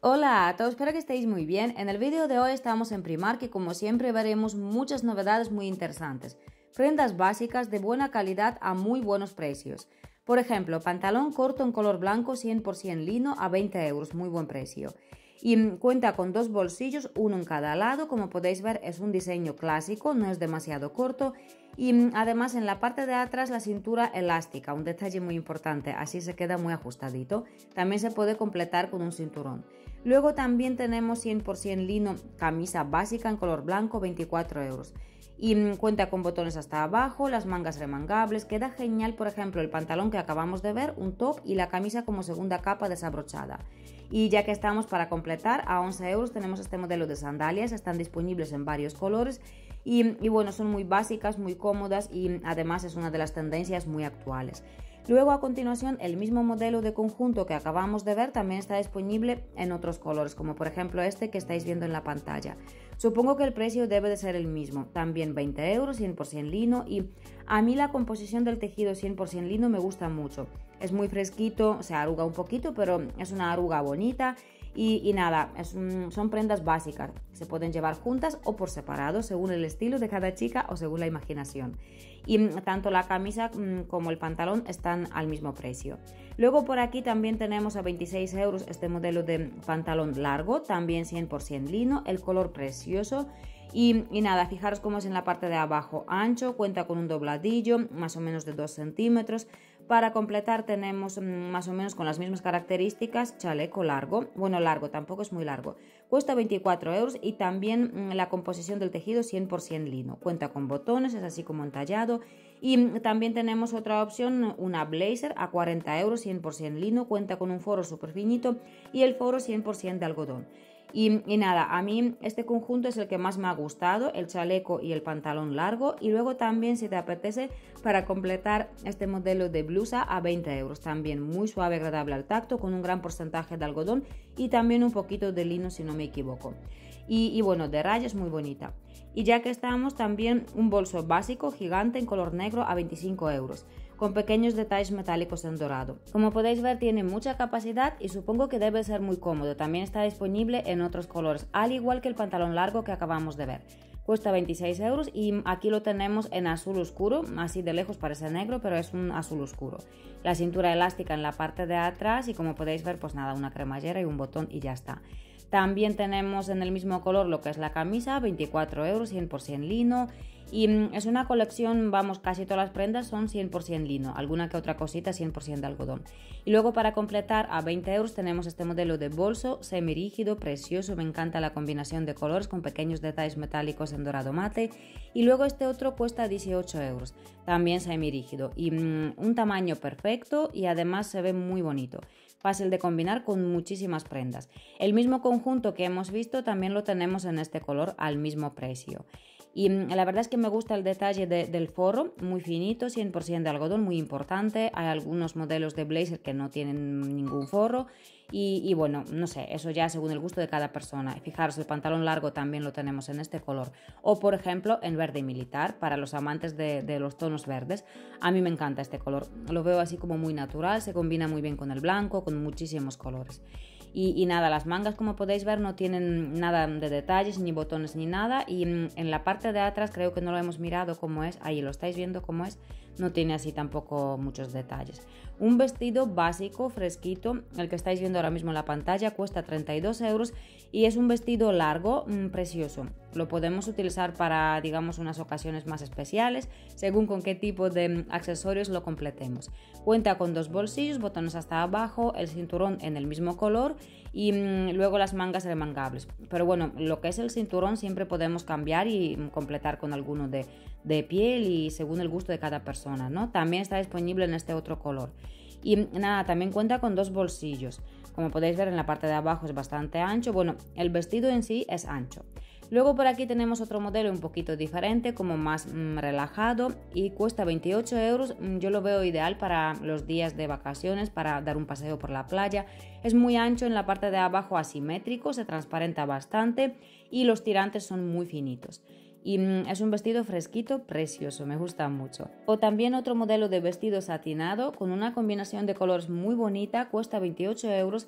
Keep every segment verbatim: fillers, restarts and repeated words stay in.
Hola a todos, espero que estéis muy bien. En el vídeo de hoy estamos en Primark y como siempre veremos muchas novedades muy interesantes. Prendas básicas de buena calidad a muy buenos precios. Por ejemplo, pantalón corto en color blanco cien por ciento lino a veinte euros, muy buen precio. Y cuenta con dos bolsillos, uno en cada lado, como podéis ver es un diseño clásico, no es demasiado corto. Y además en la parte de atrás la cintura elástica, un detalle muy importante, así se queda muy ajustadito. También se puede completar con un cinturón. Luego también tenemos cien por ciento lino, camisa básica en color blanco, veinticuatro euros. Y cuenta con botones hasta abajo, las mangas remangables, queda genial por ejemplo el pantalón que acabamos de ver, un top y la camisa como segunda capa desabrochada. Y ya que estamos para completar, a once euros tenemos este modelo de sandalias, están disponibles en varios colores y, y bueno, son muy básicas, muy cómodas y además es una de las tendencias muy actuales. Luego a continuación el mismo modelo de conjunto que acabamos de ver también está disponible en otros colores, como por ejemplo este que estáis viendo en la pantalla. Supongo que el precio debe de ser el mismo, también veinte euros, cien por ciento lino y a mí la composición del tejido cien por ciento lino me gusta mucho. Es muy fresquito, se arruga un poquito, pero es una arruga bonita. Y, y nada, es un, son prendas básicas, se pueden llevar juntas o por separado según el estilo de cada chica o según la imaginación. Y tanto la camisa como el pantalón están al mismo precio. Luego por aquí también tenemos a veintiséis euros este modelo de pantalón largo, también cien por ciento lino, el color precioso. Y, y nada, fijaros cómo es en la parte de abajo, ancho, cuenta con un dobladillo más o menos de dos centímetros. Para completar tenemos más o menos con las mismas características chaleco largo, bueno largo, tampoco es muy largo, cuesta veinticuatro euros y también la composición del tejido cien por ciento lino, cuenta con botones, es así como entallado. Y también tenemos otra opción, una blazer a cuarenta euros, cien por ciento lino, cuenta con un forro súper finito y el forro cien por ciento de algodón. Y, y nada, a mí este conjunto es el que más me ha gustado, el chaleco y el pantalón largo. Y luego también si te apetece para completar este modelo de blusa a veinte euros, también muy suave, agradable al tacto, con un gran porcentaje de algodón y también un poquito de lino si no me equivoco. Y, y bueno, de rayas muy bonita. Y ya que estamos, también un bolso básico gigante en color negro a veinticinco euros. Con pequeños detalles metálicos en dorado. Como podéis ver tiene mucha capacidad y supongo que debe ser muy cómodo, también está disponible en otros colores, al igual que el pantalón largo que acabamos de ver. Cuesta veintiséis euros y aquí lo tenemos en azul oscuro, así de lejos parece negro pero es un azul oscuro. La cintura elástica en la parte de atrás y como podéis ver pues nada, una cremallera y un botón y ya está. También tenemos en el mismo color lo que es la camisa, veinticuatro euros, cien por ciento lino. Y es una colección, vamos, casi todas las prendas son cien por ciento lino, alguna que otra cosita cien por ciento de algodón. Y luego para completar a veinte euros tenemos este modelo de bolso semirígido, precioso, me encanta la combinación de colores con pequeños detalles metálicos en dorado mate. Y luego este otro cuesta dieciocho euros, también semirígido y mmm, un tamaño perfecto y además se ve muy bonito. Fácil de combinar con muchísimas prendas. El mismo conjunto que hemos visto también lo tenemos en este color al mismo precio. Y la verdad es que me gusta el detalle de, del forro, muy finito, cien por ciento de algodón, muy importante. Hay algunos modelos de blazer que no tienen ningún forro y, y bueno, no sé, eso ya según el gusto de cada persona. Fijaros, el pantalón largo también lo tenemos en este color. O por ejemplo en verde militar, para los amantes de, de los tonos verdes. A mí me encanta este color, lo veo así como muy natural, se combina muy bien con el blanco, con muchísimos colores. Y, y nada, las mangas como podéis ver no tienen nada de detalles, ni botones ni nada. Y en la parte de atrás creo que no lo hemos mirado cómo es, ahí lo estáis viendo cómo es, no tiene así tampoco muchos detalles. Un vestido básico, fresquito, el que estáis viendo ahora mismo en la pantalla, cuesta treinta y dos euros y es un vestido largo, mmm, precioso. Lo podemos utilizar para, digamos, unas ocasiones más especiales, según con qué tipo de accesorios lo completemos. Cuenta con dos bolsillos, botones hasta abajo, el cinturón en el mismo color y mmm, luego las mangas remangables. Pero bueno, lo que es el cinturón siempre podemos cambiar y mmm, completar con alguno de, de piel y según el gusto de cada persona, ¿no? También está disponible en este otro color. Y nada, también cuenta con dos bolsillos. Como podéis ver en la parte de abajo es bastante ancho. Bueno, el vestido en sí es ancho. Luego por aquí tenemos otro modelo un poquito diferente, como más mmm, relajado y cuesta veintiocho euros. Yo lo veo ideal para los días de vacaciones, para dar un paseo por la playa. Es muy ancho, en la parte de abajo asimétrico, se transparenta bastante y los tirantes son muy finitos. Y mmm, es un vestido fresquito, precioso, me gusta mucho. O también otro modelo de vestido satinado con una combinación de colores muy bonita, cuesta veintiocho euros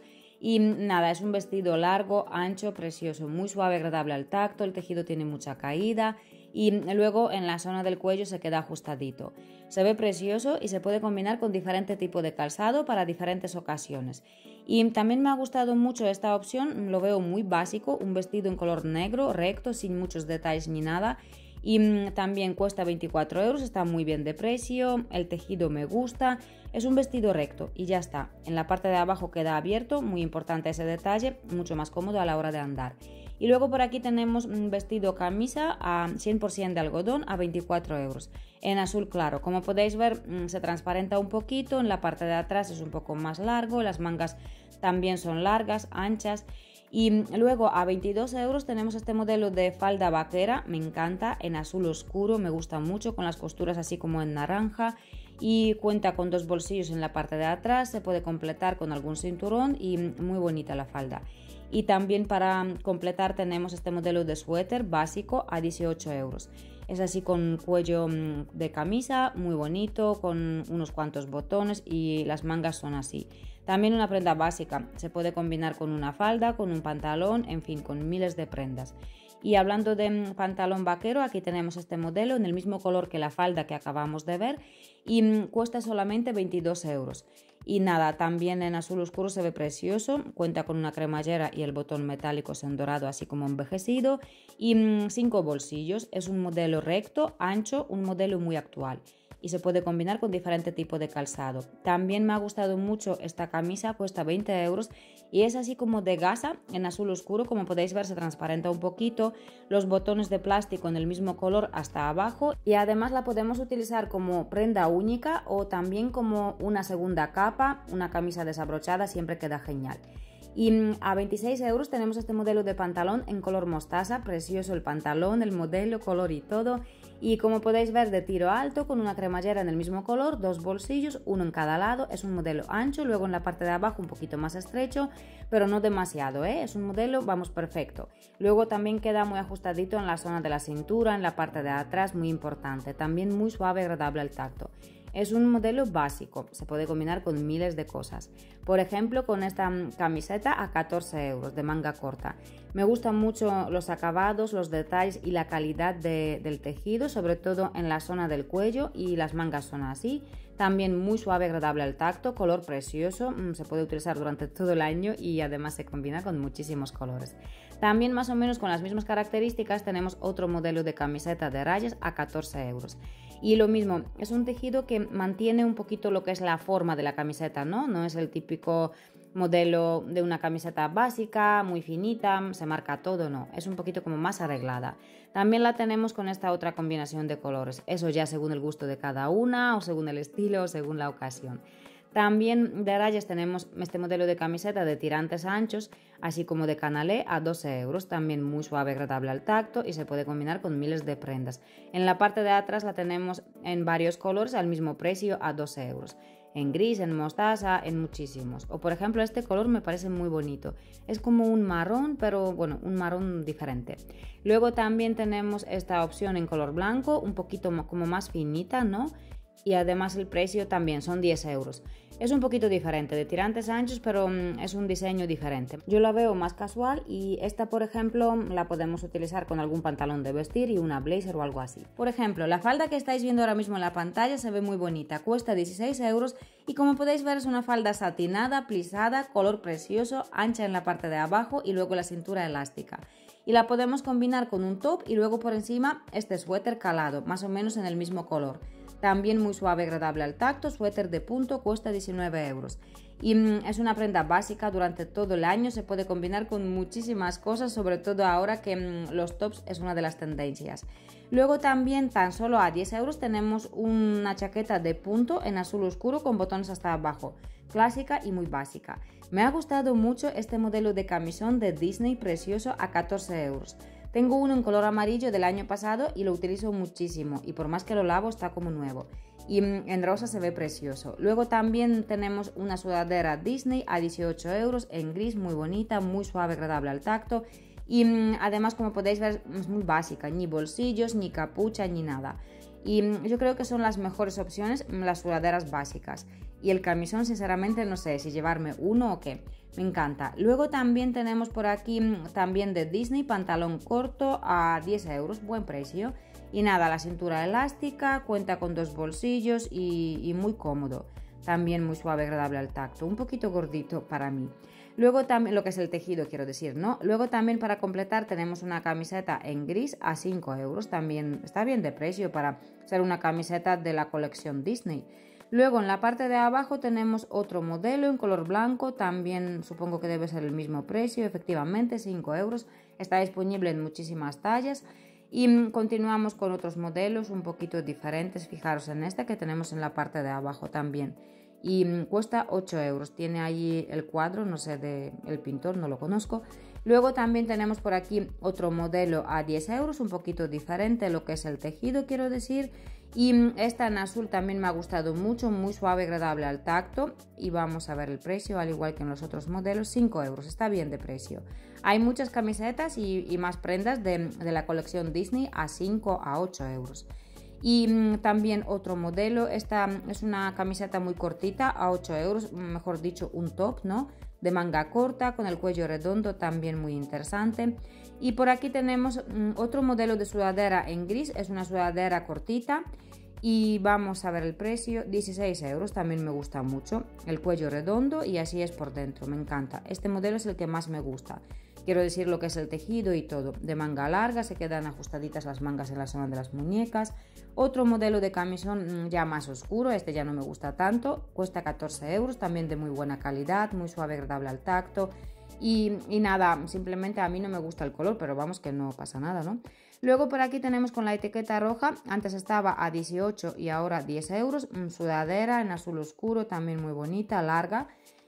Y nada, es un vestido largo, ancho, precioso, muy suave, agradable al tacto, el tejido tiene mucha caída y luego en la zona del cuello se queda ajustadito. Se ve precioso y se puede combinar con diferentes tipos de calzado para diferentes ocasiones. Y también me ha gustado mucho esta opción, lo veo muy básico, un vestido en color negro, recto, sin muchos detalles ni nada. Y también cuesta veinticuatro euros, está muy bien de precio, el tejido me gusta, es un vestido recto y ya está. En la parte de abajo queda abierto, muy importante ese detalle, mucho más cómodo a la hora de andar. Y luego por aquí tenemos un vestido camisa a cien por ciento de algodón a veinticuatro euros, en azul claro. Como podéis ver se transparenta un poquito, en la parte de atrás es un poco más largo, las mangas también son largas, anchas. Y luego a veintidós euros tenemos este modelo de falda vaquera, me encanta, en azul oscuro, me gusta mucho, con las costuras así como en naranja y cuenta con dos bolsillos en la parte de atrás, se puede completar con algún cinturón y muy bonita la falda. Y también para completar tenemos este modelo de suéter básico a dieciocho euros. Es así con cuello de camisa, muy bonito, con unos cuantos botones y las mangas son así. También una prenda básica, se puede combinar con una falda, con un pantalón, en fin, con miles de prendas. Y hablando de pantalón vaquero, aquí tenemos este modelo en el mismo color que la falda que acabamos de ver y cuesta solamente veintidós euros. Y nada, también en azul oscuro se ve precioso, cuenta con una cremallera y el botón metálico en dorado así como envejecido y mmm, cinco bolsillos, es un modelo recto, ancho, un modelo muy actual y se puede combinar con diferentes tipos de calzado. También me ha gustado mucho esta camisa, cuesta veinte euros y es así como de gasa en azul oscuro, como podéis ver se transparenta un poquito, los botones de plástico en el mismo color hasta abajo y además la podemos utilizar como prenda única o también como una segunda capa, una camisa desabrochada, siempre queda genial. Y a veintiséis euros tenemos este modelo de pantalón en color mostaza, precioso el pantalón, el modelo, color y todo. Y como podéis ver de tiro alto con una cremallera en el mismo color, dos bolsillos, uno en cada lado, es un modelo ancho, luego en la parte de abajo un poquito más estrecho, pero no demasiado, ¿eh? Es un modelo, vamos, perfecto. Luego también queda muy ajustadito en la zona de la cintura, en la parte de atrás, muy importante, también muy suave y agradable al tacto. Es un modelo básico, se puede combinar con miles de cosas. Por ejemplo, con esta camiseta a catorce euros de manga corta. Me gustan mucho los acabados, los detalles y la calidad de, del tejido, sobre todo en la zona del cuello y las mangas son así. También muy suave, agradable al tacto, color precioso, se puede utilizar durante todo el año y además se combina con muchísimos colores. También más o menos con las mismas características tenemos otro modelo de camiseta de rayas a catorce euros. Y lo mismo, es un tejido que mantiene un poquito lo que es la forma de la camiseta, ¿no? No es el típico modelo de una camiseta básica, muy finita, se marca todo, no, es un poquito como más arreglada. También la tenemos con esta otra combinación de colores, eso ya según el gusto de cada una o según el estilo o según la ocasión. También de rayas tenemos este modelo de camiseta de tirantes anchos, así como de canalé a doce euros, también muy suave, agradable al tacto y se puede combinar con miles de prendas. En la parte de atrás la tenemos en varios colores al mismo precio a doce euros. En gris, en mostaza, en muchísimos. O por ejemplo este color me parece muy bonito. Es como un marrón, pero bueno, un marrón diferente. Luego también tenemos esta opción en color blanco, un poquito como más finita, ¿no? Y además el precio también son diez euros. Es un poquito diferente, de tirantes anchos, pero mm, es un diseño diferente. Yo la veo más casual y esta, por ejemplo, la podemos utilizar con algún pantalón de vestir y una blazer o algo así. Por ejemplo, la falda que estáis viendo ahora mismo en la pantalla se ve muy bonita, cuesta dieciséis euros y como podéis ver es una falda satinada, plisada, color precioso, ancha en la parte de abajo y luego la cintura elástica. Y la podemos combinar con un top y luego por encima este suéter calado, más o menos en el mismo color. También muy suave, agradable al tacto, suéter de punto, cuesta diecinueve euros. Y mmm, es una prenda básica durante todo el año, se puede combinar con muchísimas cosas, sobre todo ahora que mmm, los tops es una de las tendencias. Luego también tan solo a diez euros tenemos una chaqueta de punto en azul oscuro con botones hasta abajo, clásica y muy básica. Me ha gustado mucho este modelo de camisón de Disney precioso a catorce euros. Tengo uno en color amarillo del año pasado y lo utilizo muchísimo y por más que lo lavo está como nuevo. Y en rosa se ve precioso. Luego también tenemos una sudadera Disney a dieciocho euros en gris, muy bonita, muy suave, agradable al tacto. Y además, como podéis ver, es muy básica, ni bolsillos, ni capucha, ni nada. Y yo creo que son las mejores opciones las sudaderas básicas. y el camisón sinceramente no sé si llevarme uno o qué, me encanta. Luego también tenemos por aquí también de Disney, pantalón corto a diez euros, buen precio. Y nada, la cintura elástica, cuenta con dos bolsillos y, y muy cómodo. También muy suave, agradable al tacto, un poquito gordito para mí. Luego también, lo que es el tejido quiero decir, ¿no? Luego también para completar tenemos una camiseta en gris a cinco euros, también está bien de precio para ser una camiseta de la colección Disney. Luego en la parte de abajo tenemos otro modelo en color blanco, también supongo que debe ser el mismo precio, efectivamente cinco euros, está disponible en muchísimas tallas. Y continuamos con otros modelos un poquito diferentes, fijaros en esta que tenemos en la parte de abajo también. Y cuesta ocho euros, tiene ahí el cuadro, no sé, de el pintor, no lo conozco. Luego también tenemos por aquí otro modelo a diez euros, un poquito diferente lo que es el tejido, quiero decir. Y esta en azul también me ha gustado mucho, muy suave, agradable al tacto. Y vamos a ver el precio, al igual que en los otros modelos, cinco euros, está bien de precio. Hay muchas camisetas y, y más prendas de, de la colección Disney a cinco a ocho euros. Y mmm, también otro modelo, esta es una camiseta muy cortita a ocho euros, mejor dicho un top, ¿no? De manga corta con el cuello redondo, también muy interesante. Y por aquí tenemos mmm, otro modelo de sudadera en gris, es una sudadera cortita. Y vamos a ver el precio, dieciséis euros, también me gusta mucho. El cuello redondo y así es por dentro, me encanta. Este modelo es el que más me gusta. Quiero decir lo que es el tejido y todo. De manga larga, se quedan ajustaditas las mangas en la zona de las muñecas. Otro modelo de camisón ya más oscuro, este ya no me gusta tanto. Cuesta catorce euros, también de muy buena calidad, muy suave, agradable al tacto. Y, y nada, simplemente a mí no me gusta el color, pero vamos que no pasa nada, ¿no? Luego por aquí tenemos con la etiqueta roja, antes estaba a dieciocho y ahora diez euros. Sudadera en azul oscuro, también muy bonita, larga.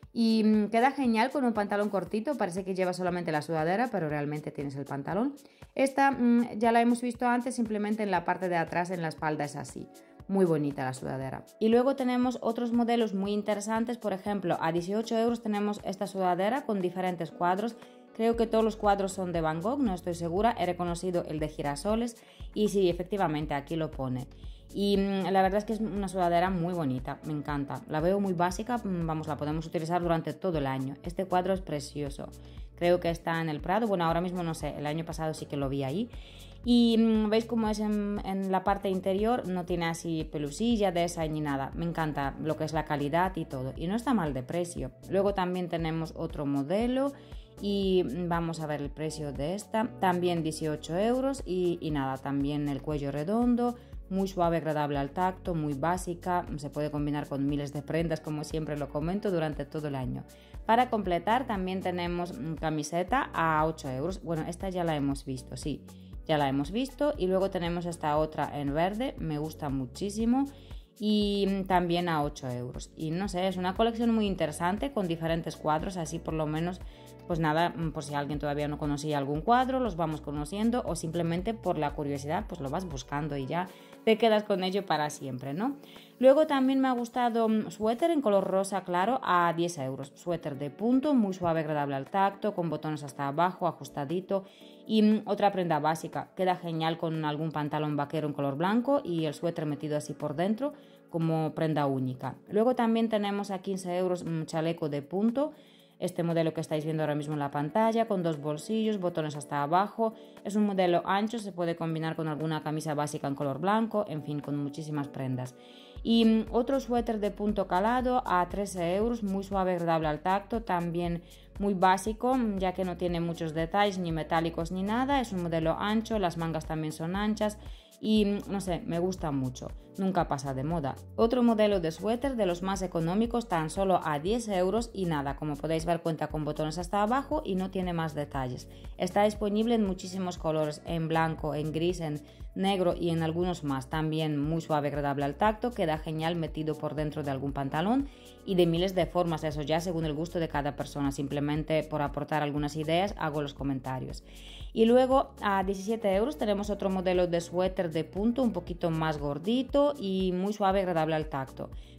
Y queda genial con un pantalón cortito, parece que lleva solamente la sudadera, pero realmente tienes el pantalón. Esta mmm, ya la hemos visto antes, simplemente en la parte de atrás, en la espalda es así. Muy bonita la sudadera. Y luego tenemos otros modelos muy interesantes, por ejemplo, a dieciocho euros tenemos esta sudadera con diferentes cuadros. Creo que todos los cuadros son de Van Gogh, no estoy segura, he reconocido el de girasoles y sí, efectivamente aquí lo pone. Y mmm, la verdad es que es una sudadera muy bonita, me encanta. La veo muy básica, vamos, la podemos utilizar durante todo el año. Este cuadro es precioso. Creo que está en el Prado, bueno, ahora mismo no sé, el año pasado sí que lo vi ahí. Y mmm, veis cómo es en, en la parte interior, no tiene así pelusilla de esa ni nada. Me encanta lo que es la calidad y todo. Y no está mal de precio. Luego también tenemos otro modelo. Y vamos a ver el precio de esta, también dieciocho euros y, y nada, también el cuello redondo, muy suave, agradable al tacto, muy básica, se puede combinar con miles de prendas como siempre lo comento durante todo el año. Para completar también tenemos camiseta a ocho euros, bueno esta ya la hemos visto, sí, ya la hemos visto y luego tenemos esta otra en verde, me gusta muchísimo. Y también a ocho euros y no sé, es una colección muy interesante con diferentes cuadros, así por lo menos pues nada, por si alguien todavía no conocía algún cuadro, los vamos conociendo o simplemente por la curiosidad pues lo vas buscando y ya te quedas con ello para siempre, ¿no? Luego también me ha gustado un suéter en color rosa claro a diez euros, suéter de punto, muy suave, agradable al tacto, con botones hasta abajo, ajustadito y otra prenda básica, queda genial con algún pantalón vaquero en color blanco y el suéter metido así por dentro como prenda única. Luego también tenemos a quince euros un chaleco de punto, este modelo que estáis viendo ahora mismo en la pantalla, con dos bolsillos, botones hasta abajo, es un modelo ancho, se puede combinar con alguna camisa básica en color blanco, en fin, con muchísimas prendas. Y otro suéter de punto calado a trece euros, muy suave, agradable al tacto, también muy básico, ya que no tiene muchos detalles, ni metálicos ni nada, es un modelo ancho, las mangas también son anchas y no sé, me gusta mucho, nunca pasa de moda. Otro modelo de suéter de los más económicos, tan solo a diez euros y nada, como podéis ver cuenta con botones hasta abajo y no tiene más detalles. Está disponible en muchísimos colores, en blanco, en gris, en negro y en algunos más, también muy suave, agradable al tacto, queda genial metido por dentro de algún pantalón y de miles de formas, eso ya según el gusto de cada persona, simplemente por aportar algunas ideas hago los comentarios. Y luego a diecisiete euros tenemos otro modelo de suéter de punto un poquito más gordito y muy suave, agradable al tacto.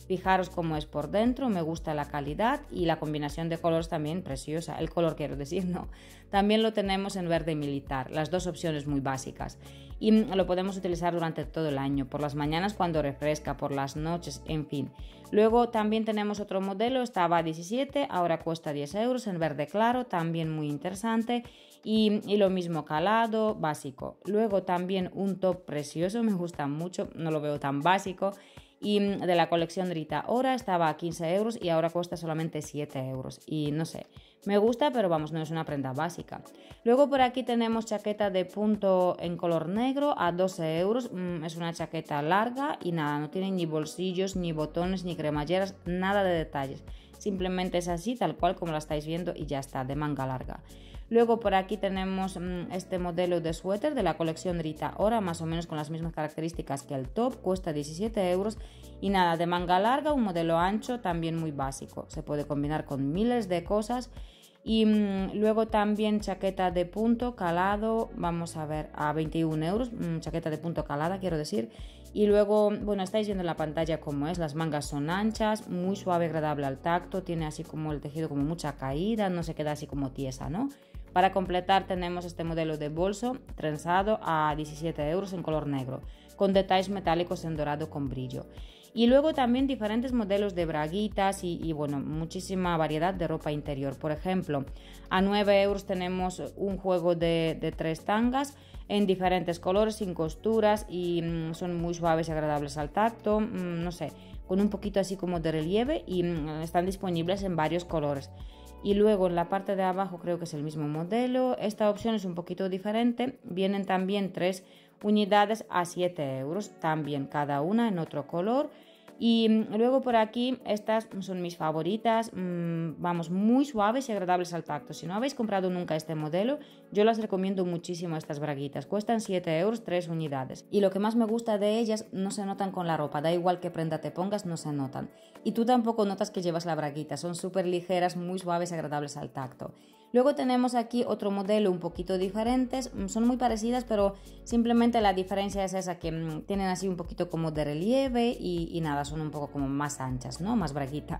Fijaros cómo es por dentro, me gusta la calidad y la combinación de colores también preciosa, el color quiero decir, no. También lo tenemos en verde militar, las dos opciones muy básicas. Y lo podemos utilizar durante todo el año, por las mañanas cuando refresca, por las noches, en fin. Luego también tenemos otro modelo, estaba a diecisiete, ahora cuesta diez euros en verde claro, también muy interesante. Y, y lo mismo calado, básico. Luego también un top precioso, me gusta mucho, no lo veo tan básico. Y de la colección Rita Ora estaba a quince euros y ahora cuesta solamente siete euros. Y no sé, me gusta, pero vamos, no es una prenda básica. Luego por aquí tenemos chaqueta de punto en color negro a doce euros. Mm, es una chaqueta larga y nada, no tiene ni bolsillos, ni botones, ni cremalleras, nada de detalles. Simplemente es así, tal cual como la estáis viendo y ya está, de manga larga. Luego por aquí tenemos mmm, este modelo de suéter de la colección Rita Ora, más o menos con las mismas características que el top, cuesta diecisiete euros y nada, de manga larga, un modelo ancho, también muy básico, se puede combinar con miles de cosas. Y mmm, luego también chaqueta de punto calado, vamos a ver, a veintiún euros, mmm, chaqueta de punto calada quiero decir. Y luego, bueno, estáis viendo en la pantalla cómo es, las mangas son anchas, muy suave, agradable al tacto, tiene así como el tejido como mucha caída, no se queda así como tiesa, ¿no? Para completar tenemos este modelo de bolso trenzado a diecisiete euros en color negro, con detalles metálicos en dorado con brillo. Y luego también diferentes modelos de braguitas y, y bueno, muchísima variedad de ropa interior. Por ejemplo, a nueve euros tenemos un juego de, de tres tangas en diferentes colores, sin costuras y mmm, son muy suaves y agradables al tacto, mmm, no sé, con un poquito así como de relieve y mmm, están disponibles en varios colores. Y luego en la parte de abajo creo que es el mismo modelo, esta opción es un poquito diferente, vienen también tres unidades a siete euros, también cada una en otro color. Y luego por aquí estas son mis favoritas, mmm, vamos, muy suaves y agradables al tacto. Si no habéis comprado nunca este modelo, yo las recomiendo muchísimo estas braguitas, cuestan siete euros, tres unidades. Y lo que más me gusta de ellas, no se notan con la ropa, da igual qué prenda te pongas, no se notan. Y tú tampoco notas que llevas la braguita, son súper ligeras, muy suaves y agradables al tacto. Luego tenemos aquí otro modelo un poquito diferentes, son muy parecidas pero simplemente la diferencia es esa que mmm, tienen así un poquito como de relieve y, y nada, son un poco como más anchas, ¿no? Más braguita.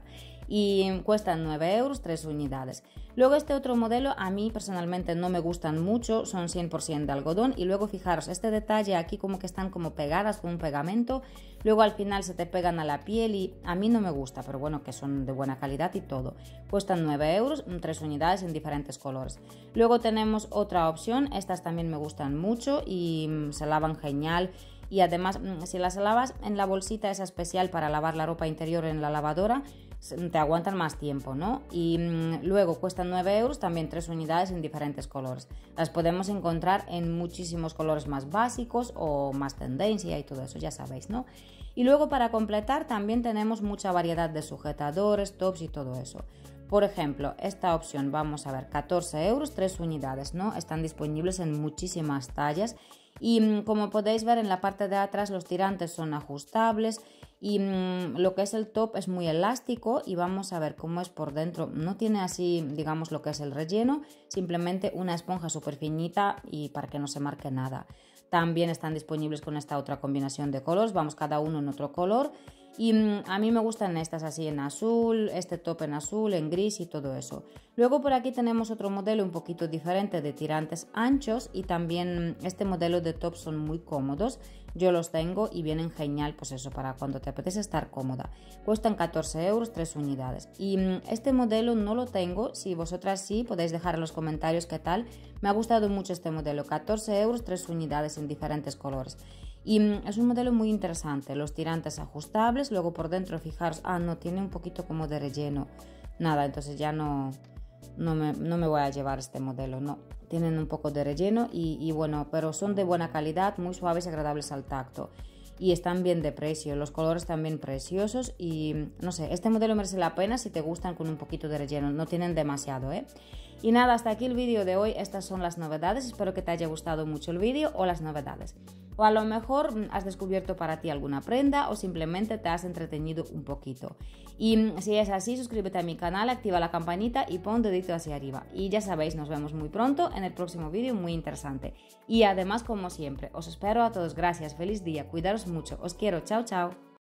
Y cuestan nueve euros, tres unidades. Luego este otro modelo a mí personalmente no me gustan mucho, son cien por ciento de algodón y luego fijaros este detalle aquí como que están como pegadas con un pegamento, luego al final se te pegan a la piel y a mí no me gusta, pero bueno que son de buena calidad y todo. Cuestan nueve euros, tres unidades en diferentes colores. Luego tenemos otra opción, estas también me gustan mucho y mmm, se lavan genial. Y además si las lavas en la bolsita esa especial para lavar la ropa interior en la lavadora, te aguantan más tiempo, ¿no? Y mmm, luego cuestan nueve euros, también tres unidades en diferentes colores. Las podemos encontrar en muchísimos colores más básicos o más tendencia y todo eso, ya sabéis, ¿no? Y luego para completar también tenemos mucha variedad de sujetadores, tops y todo eso. Por ejemplo, esta opción, vamos a ver, catorce euros, tres unidades, ¿no? Están disponibles en muchísimas tallas. Y mmm, como podéis ver en la parte de atrás los tirantes son ajustables y mmm, lo que es el top es muy elástico y vamos a ver cómo es por dentro. No tiene así, digamos, lo que es el relleno, simplemente una esponja súper finita y para que no se marque nada. También están disponibles con esta otra combinación de colores, vamos cada uno en otro color. Y mmm, a mí me gustan estas así en azul, este top en azul, en gris y todo eso. Luego por aquí tenemos otro modelo un poquito diferente de tirantes anchos y también este modelo de top son muy cómodos. Yo los tengo y vienen genial, pues eso, para cuando te apetece estar cómoda. Cuestan catorce euros, tres unidades. Y mmm, este modelo no lo tengo, si vosotras sí, podéis dejar en los comentarios qué tal. Me ha gustado mucho este modelo, catorce euros, tres unidades en diferentes colores. Y es un modelo muy interesante, los tirantes ajustables, luego por dentro fijaros, ah no, tiene un poquito como de relleno, nada, entonces ya no, no, me, no me voy a llevar este modelo, no, tienen un poco de relleno y, y bueno, pero son de buena calidad, muy suaves y agradables al tacto y están bien de precio, los colores también preciosos y no sé, este modelo merece la pena si te gustan con un poquito de relleno, no tienen demasiado, ¿eh? Y nada, hasta aquí el vídeo de hoy, estas son las novedades, espero que te haya gustado mucho el vídeo o las novedades. O a lo mejor has descubierto para ti alguna prenda o simplemente te has entretenido un poquito. Y si es así, suscríbete a mi canal, activa la campanita y pon dedito hacia arriba. Y ya sabéis, nos vemos muy pronto en el próximo vídeo muy interesante. Y además, como siempre, os espero a todos. Gracias, feliz día, cuidaros mucho, os quiero, chao, chao.